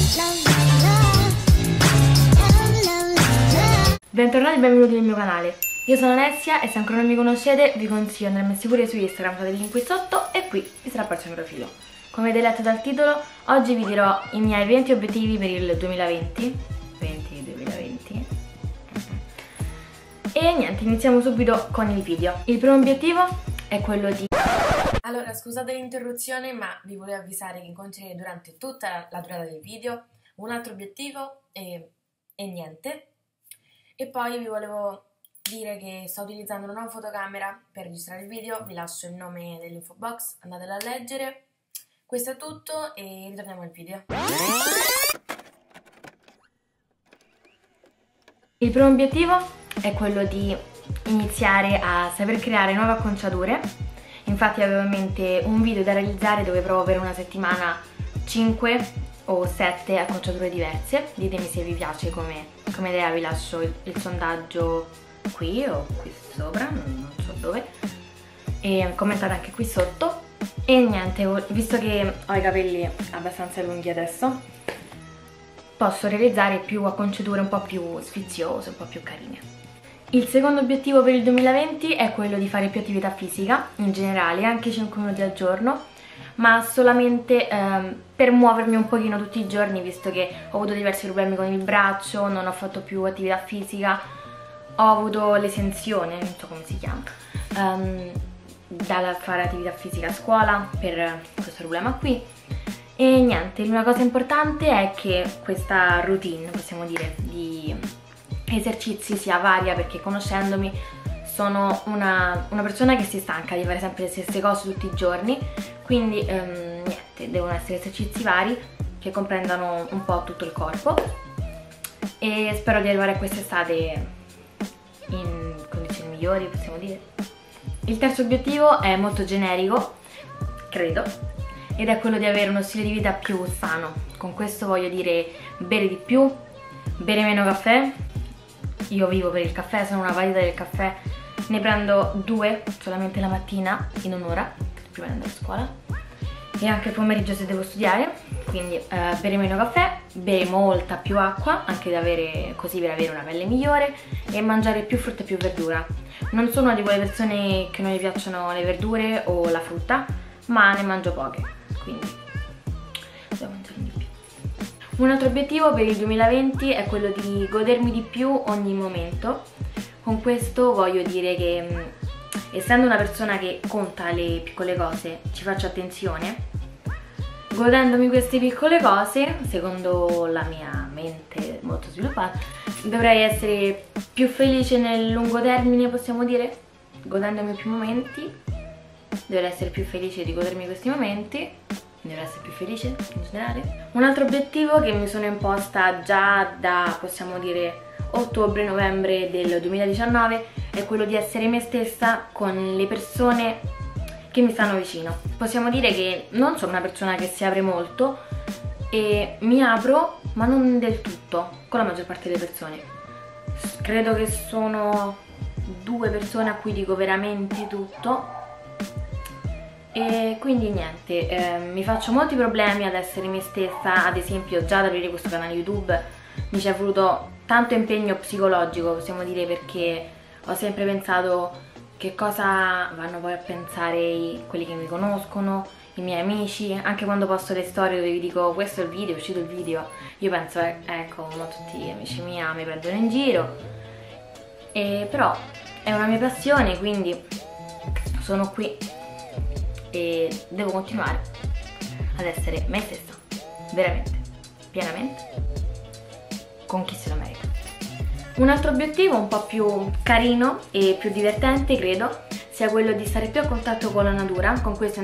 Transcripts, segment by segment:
Bentornati e benvenuti nel mio canale. Io sono Alessia e se ancora non mi conoscete vi consiglio di andarmi a seguire su Instagram, trovate il link qui sotto e qui vi sarà apparso il mio profilo. Come avete letto dal titolo, oggi vi dirò i miei 20 obiettivi per il 2020. E niente, iniziamo subito con il video. Il primo obiettivo è quello di... Allora, scusate l'interruzione, ma vi volevo avvisare che incontrerete durante tutta la durata del video un altro obiettivo e niente. E poi vi volevo dire che sto utilizzando una nuova fotocamera per registrare il video, vi lascio il nome nell'info box, andatela a leggere. Questo è tutto e ritorniamo al video. Il primo obiettivo è quello di iniziare a saper creare nuove acconciature. Infatti avevo in mente un video da realizzare dove provo per una settimana 5 o 7 acconciature diverse. Ditemi se vi piace come idea, vi lascio il sondaggio qui o qui sopra, non so dove, e commentate anche qui sotto. E niente, visto che ho i capelli abbastanza lunghi adesso, posso realizzare più acconciature un po' più sfiziose, un po' più carine. Il secondo obiettivo per il 2020 è quello di fare più attività fisica, in generale, anche 5 minuti al giorno, ma solamente per muovermi un pochino tutti i giorni, visto che ho avuto diversi problemi con il braccio, non ho fatto più attività fisica, ho avuto l'esenzione, non so come si chiama, dalla fare attività fisica a scuola per questo problema qui. E niente, l'unica cosa importante è che questa routine, possiamo dire, di esercizi sia varia, perché conoscendomi sono una persona che si stanca di fare sempre le stesse cose tutti i giorni, quindi niente, devono essere esercizi vari che comprendano un po' tutto il corpo e spero di arrivare a quest'estate in condizioni migliori, possiamo dire. Il terzo obiettivo è molto generico, credo, ed è quello di avere uno stile di vita più sano. Con questo voglio dire bere di più, bere meno caffè. Io vivo per il caffè, sono una patita del caffè, ne prendo 2 solamente la mattina in un'ora prima di andare a scuola e anche il pomeriggio se devo studiare, quindi bere meno caffè, bere molta più acqua, anche così per avere una pelle migliore, e mangiare più frutta e più verdura. Non sono una di quelle persone che non gli piacciono le verdure o la frutta, ma ne mangio poche, quindi devo mangiare di più. Un altro obiettivo per il 2020 è quello di godermi di più ogni momento. Con questo voglio dire che essendo una persona che conta le piccole cose, ci faccio attenzione, godendomi queste piccole cose, secondo la mia mente molto sviluppata, dovrei essere più felice nel lungo termine, possiamo dire, godendomi più momenti, dovrei essere più felice di godermi questi momenti, dovrei essere più felice in generale. Un altro obiettivo che mi sono imposta già da, possiamo dire, ottobre-novembre del 2019 è quello di essere me stessa con le persone che mi stanno vicino. Possiamo dire che non sono una persona che si apre molto e mi apro, ma non del tutto con la maggior parte delle persone. Credo che sono 2 persone a cui dico veramente tutto e quindi niente, mi faccio molti problemi ad essere me stessa. Ad esempio, già ad aprire questo canale YouTube mi ci è voluto tanto impegno psicologico, possiamo dire, perché ho sempre pensato che cosa vanno poi a pensare quelli che mi conoscono, i miei amici. Anche quando posto le storie dove vi dico questo è il video, è uscito il video, io penso ecco, ma tutti gli amici miei mi prendono in giro, però è una mia passione, quindi sono qui e devo continuare ad essere me stessa, veramente, pienamente, con chi se lo merita. Un altro obiettivo un po' più carino e più divertente, credo, sia quello di stare più a contatto con la natura. Con questo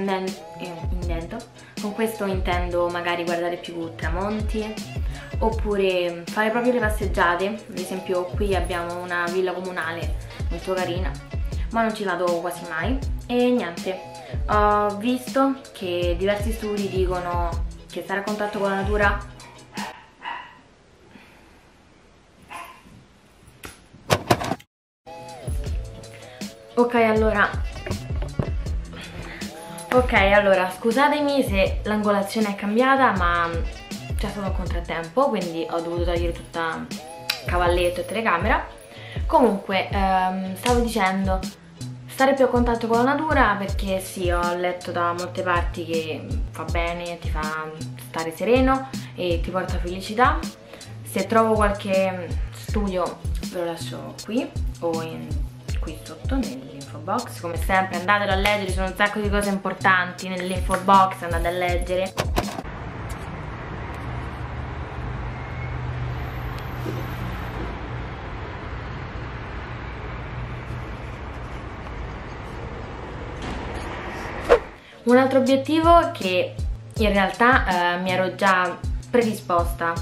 intendo magari guardare più tramonti, oppure fare proprio le passeggiate. Ad esempio qui abbiamo una villa comunale molto carina, ma non ci vado quasi mai. E niente, ho visto che diversi studi dicono che stare a contatto con la natura Ok, allora Ok, allora scusatemi se l'angolazione è cambiata, ma c'è stato un contrattempo, quindi ho dovuto togliere tutta cavalletto e telecamera. Comunque, stavo dicendo, stare più a contatto con la natura, perché sì, ho letto da molte parti che fa bene, ti fa stare sereno e ti porta felicità. Se trovo qualche studio ve lo lascio qui o qui sotto nell'info box. Come sempre andatelo a leggere, ci sono un sacco di cose importanti nell'info box, andate a leggere. Un altro obiettivo che in realtà mi ero già predisposta,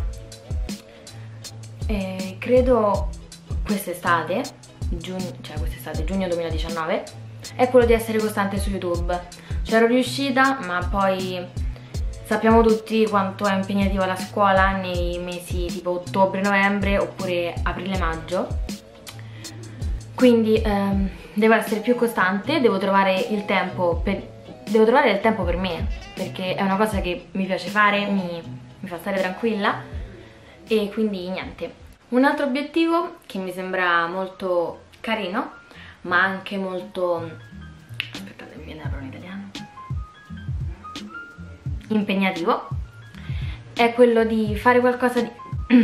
credo quest'estate, giugno 2019, è quello di essere costante su YouTube. C'ero riuscita, ma poi sappiamo tutti quanto è impegnativa la scuola nei mesi tipo ottobre-novembre oppure aprile-maggio. Quindi devo essere più costante, devo trovare il tempo per me, perché è una cosa che mi piace fare, mi fa stare tranquilla, e quindi niente. Un altro obiettivo che mi sembra molto carino, ma anche molto, aspettate, mi viene la parola in italiano, impegnativo, è quello di fare qualcosa di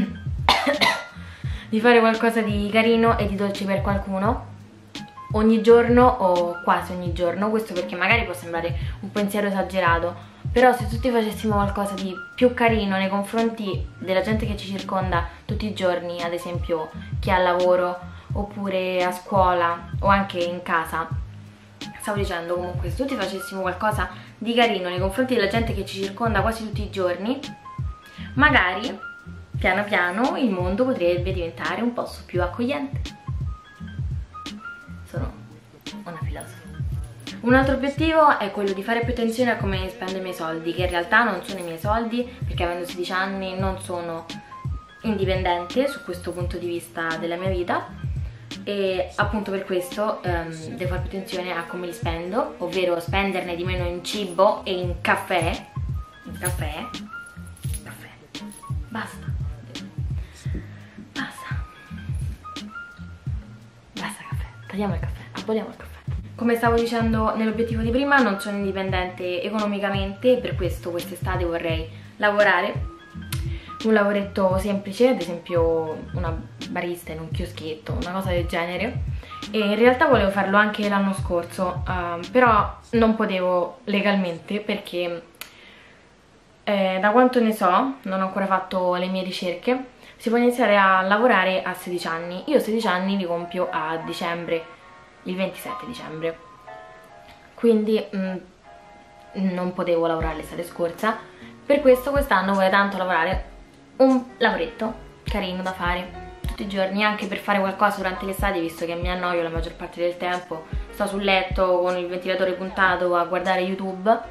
di fare qualcosa di carino e di dolce per qualcuno ogni giorno o quasi ogni giorno. Questo perché magari può sembrare un pensiero esagerato, però se tutti facessimo qualcosa di più carino nei confronti della gente che ci circonda tutti i giorni, ad esempio chi ha lavoro oppure a scuola o anche in casa, stavo dicendo comunque, se tutti facessimo qualcosa di carino nei confronti della gente che ci circonda quasi tutti i giorni, magari piano piano il mondo potrebbe diventare un po' più accogliente. Sono una filosofa. Un altro obiettivo è quello di fare più attenzione a come spendo i miei soldi, che in realtà non sono i miei soldi, perché avendo 16 anni non sono indipendente su questo punto di vista della mia vita, e appunto per questo devo fare più attenzione a come li spendo, ovvero spenderne di meno in cibo e in caffè. Caffè, basta, caffè, tagliamo il caffè, aboliamo il caffè. Come stavo dicendo nell'obiettivo di prima, non sono indipendente economicamente e per questo quest'estate vorrei lavorare un lavoretto semplice, ad esempio una barista in un chioschetto, una cosa del genere. E in realtà volevo farlo anche l'anno scorso, però non potevo legalmente perché da quanto ne so, non ho ancora fatto le mie ricerche, si può iniziare a lavorare a 16 anni. Io 16 anni li compio a dicembre, il 27 dicembre, quindi non potevo lavorare l'estate scorsa. Per questo quest'anno voglio tanto lavorare un lavoretto carino da fare tutti i giorni, anche per fare qualcosa durante l'estate, visto che mi annoio la maggior parte del tempo, sto sul letto con il ventilatore puntato a guardare YouTube.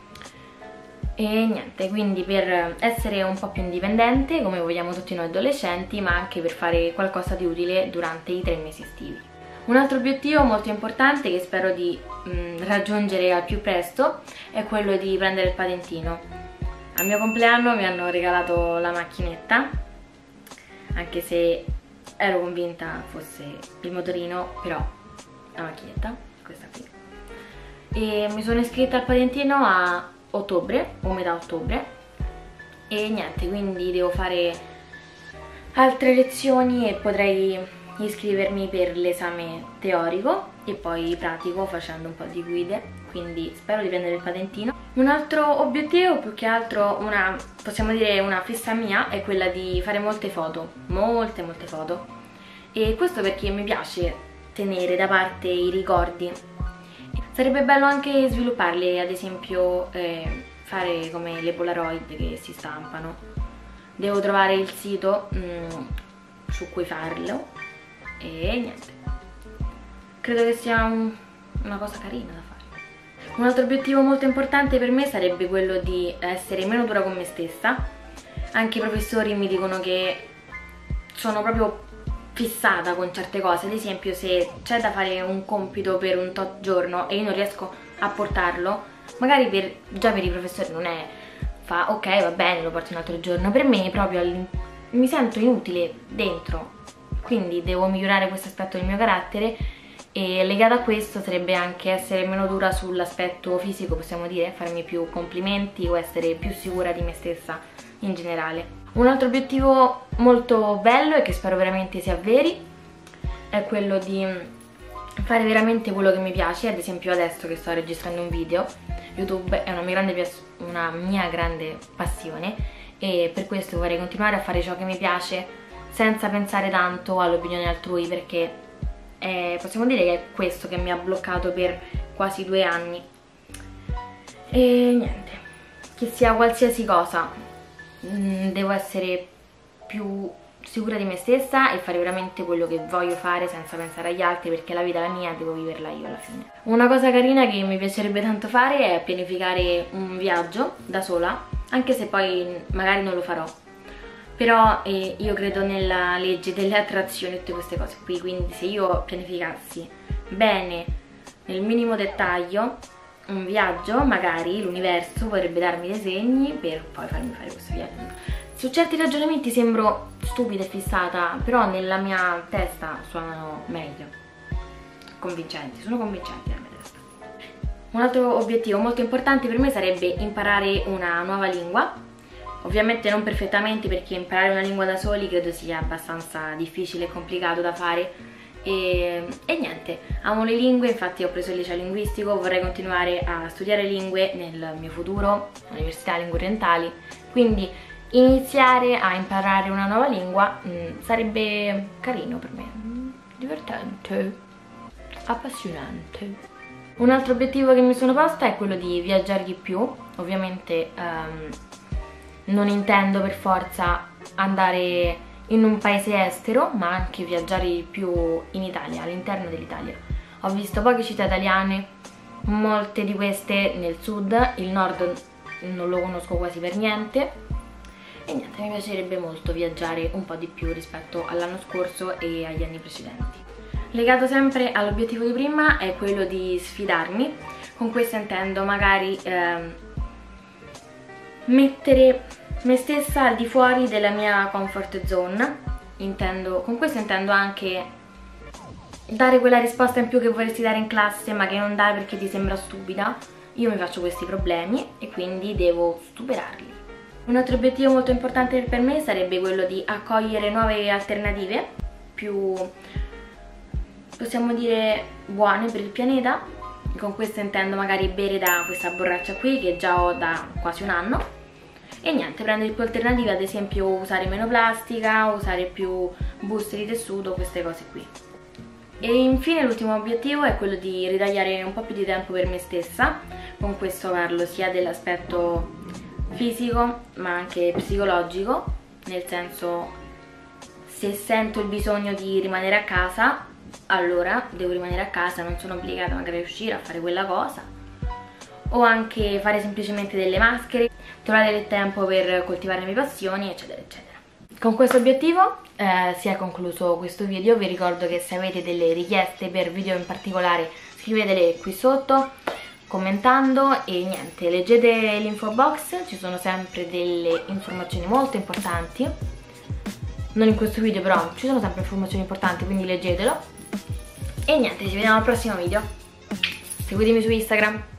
E niente, quindi per essere un po' più indipendente, come vogliamo tutti noi adolescenti, ma anche per fare qualcosa di utile durante i 3 mesi estivi. Un altro obiettivo molto importante che spero di raggiungere al più presto è quello di prendere il patentino. Al mio compleanno mi hanno regalato la macchinetta, anche se ero convinta fosse il motorino, però la macchinetta, questa qui. E mi sono iscritta al patentino a ottobre o metà ottobre e niente, quindi devo fare altre lezioni e potrei iscrivermi per l'esame teorico e poi pratico facendo un po' di guide, quindi spero di prendere il patentino. Un altro obiettivo, più che altro possiamo dire una fissa mia, è quella di fare molte foto, molte foto, e questo perché mi piace tenere da parte i ricordi. Sarebbe bello anche svilupparli, ad esempio fare come le Polaroid che si stampano. Devo trovare il sito su cui farlo e niente, credo che sia una cosa carina da fare. Un altro obiettivo molto importante per me sarebbe quello di essere meno dura con me stessa. Anche i professori mi dicono che sono proprio fissata con certe cose, ad esempio se c'è da fare un compito per un tot giorno e io non riesco a portarlo, Magari già per i professori non è fa ok va bene, lo porto un altro giorno, per me proprio mi sento inutile dentro, quindi devo migliorare questo aspetto del mio carattere, e legato a questo sarebbe anche essere meno dura sull'aspetto fisico, possiamo dire, farmi più complimenti o essere più sicura di me stessa in generale. Un altro obiettivo molto bello e che spero veramente si avveri è quello di fare veramente quello che mi piace. Ad esempio adesso che sto registrando un video, YouTube è una mia grande passione, e per questo vorrei continuare a fare ciò che mi piace senza pensare tanto all'opinione altrui, perché possiamo dire che è questo che mi ha bloccato per quasi 2 anni. E niente, che sia qualsiasi cosa, devo essere più sicura di me stessa e fare veramente quello che voglio fare senza pensare agli altri, perché la vita è la mia, devo viverla io alla fine. Una cosa carina che mi piacerebbe tanto fare è pianificare un viaggio da sola, anche se poi magari non lo farò, però io credo nella legge delle attrazioni e tutte queste cose qui, quindi se io pianificassi bene, nel minimo dettaglio, un viaggio, magari l'universo potrebbe darmi dei segni per poi farmi fare questo viaggio. Su certi ragionamenti sembro stupida e fissata, però nella mia testa suonano meglio, convincenti, sono convincenti nella mia testa. Un altro obiettivo molto importante per me sarebbe imparare una nuova lingua. Ovviamente non perfettamente, perché imparare una lingua da soli credo sia abbastanza difficile e complicato da fare, e niente, amo le lingue, infatti ho preso il liceo linguistico, vorrei continuare a studiare lingue nel mio futuro, all'università lingue orientali, quindi iniziare a imparare una nuova lingua sarebbe carino per me, divertente, appassionante. Un altro obiettivo che mi sono posta è quello di viaggiare di più. Ovviamente non intendo per forza andare in un paese estero, ma anche viaggiare di più in Italia, all'interno dell'Italia. Ho visto poche città italiane, molte di queste nel sud, il nord non lo conosco quasi per niente, e niente, mi piacerebbe molto viaggiare un po' di più rispetto all'anno scorso e agli anni precedenti. Legato sempre all'obiettivo di prima è quello di sfidarmi. Con questo intendo magari mettere me stessa al di fuori della mia comfort zone. Con questo intendo anche dare quella risposta in più che vorresti dare in classe ma che non dai perché ti sembra stupida. Io mi faccio questi problemi e quindi devo superarli. Un altro obiettivo molto importante per me sarebbe quello di accogliere nuove alternative più, possiamo dire, buone per il pianeta. Con questo intendo magari bere da questa borraccia qui che già ho da quasi un anno, e niente, prendere più alternative, ad esempio usare meno plastica, usare più buste di tessuto, queste cose qui. E infine l'ultimo obiettivo è quello di ritagliare un po' più di tempo per me stessa. Con questo parlo sia dell'aspetto fisico ma anche psicologico, nel senso, se sento il bisogno di rimanere a casa, allora devo rimanere a casa, non sono obbligata magari a uscire a fare quella cosa, o anche fare semplicemente delle maschere, trovare del tempo per coltivare le mie passioni, eccetera eccetera. Con questo obiettivo si è concluso questo video. Vi ricordo che se avete delle richieste per video in particolare scrivetele qui sotto commentando, e niente, leggete l'info box, ci sono sempre delle informazioni molto importanti, non in questo video però ci sono sempre informazioni importanti, quindi leggetelo. E niente, ci vediamo al prossimo video, seguitemi su Instagram.